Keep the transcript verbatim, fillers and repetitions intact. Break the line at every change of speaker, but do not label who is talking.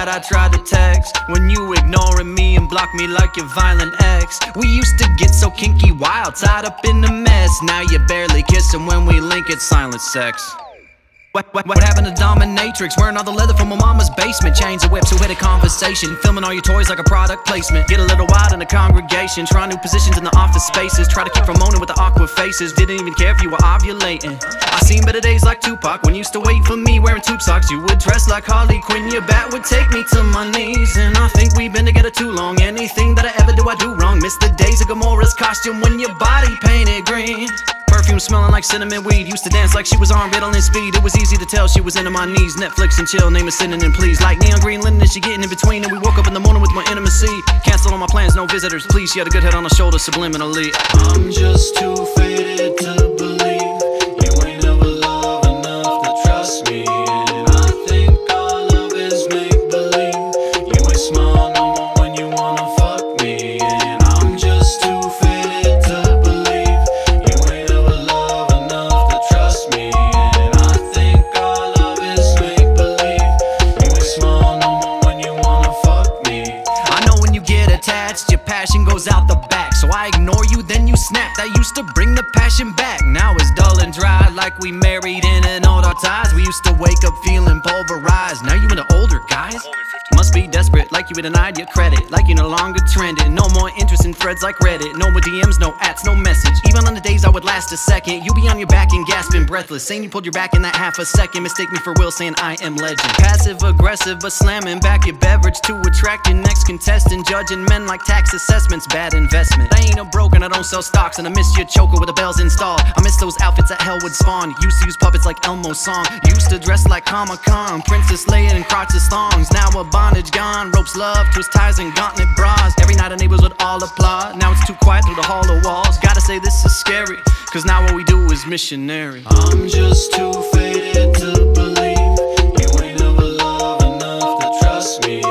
that I tried to text when you ignoring me and block me like your violent ex. We used to get so kinky wild, tied up in the mess. Now you barely kissing when we link, it's silent sex. What, what, what happened to dominatrix? Wearing all the leather from my mama's basement. Chains of whips, who had a conversation. Filming all your toys like a product placement. Get a little wild in the congregation. Try new positions in the office spaces. Try to keep from moaning with the awkward faces. Didn't even care if you were ovulating. I seen better days like Tupac. When you used to wait for me wearing tube socks. You would dress like Harley Quinn. Your bat would take me to my knees. And I think we've been together too long. Anything that I ever do, I do wrong. Miss the days of Gamora's costume when your body painted green. Perfume smelling like cinnamon weed. Used to dance like she was on Ritalin speed. It was easy to tell she was into my knees. Netflix and chill, name a synonym please. Like neon green linen and she getting in between. And we woke up in the morning with more intimacy. Cancel all my plans, no visitors please. She had a good head on her shoulder subliminally. I'm just too faded to believe you ain't never loved enough to trust me. And I think our love is make-believe. You ain't smile no more when you wanna fuck me. And I'm just too faded to believe you ain't never loved enough to trust me. And I think our love is make-believe. You ain't smile no more when you wanna fuck me. I know when you get attached, your passion goes out the back. So I ignore you, then you snap. That used to bring the passion back. Now it's dull and dry, like we married in and old our ties. We used to wake up feeling pulverized. Now you into older guys? Must be desperate, like you been denied your credit. Like you're no longer trending. No more interest in threads like Reddit. No more D Ms, no ats, no message. Even on the days I would last a second, you be on your back and gasping breathless, saying you pulled your back in that half a second. Mistake me for Will, saying I am legend. Passive aggressive, but slamming back your beverage to attract your next contestant. Judging men like tax assessments, bad investment. I ain't no broken, I don't sell stocks. And I miss your choker with the bells installed. I miss those outfits that hell would spawn. Used to use puppets like Elmo's song. Used to dress like Comic-Con, Princess Leia and crotchless thongs. Now a bondage gone, ropes love, twist ties and gauntlet bras. Every night our neighbors would all applaud. Now it's too quiet through the hollow walls. Gotta say this is scary, cause now what we do is missionary. I'm just too faded to believe you ain't never loved enough to trust me.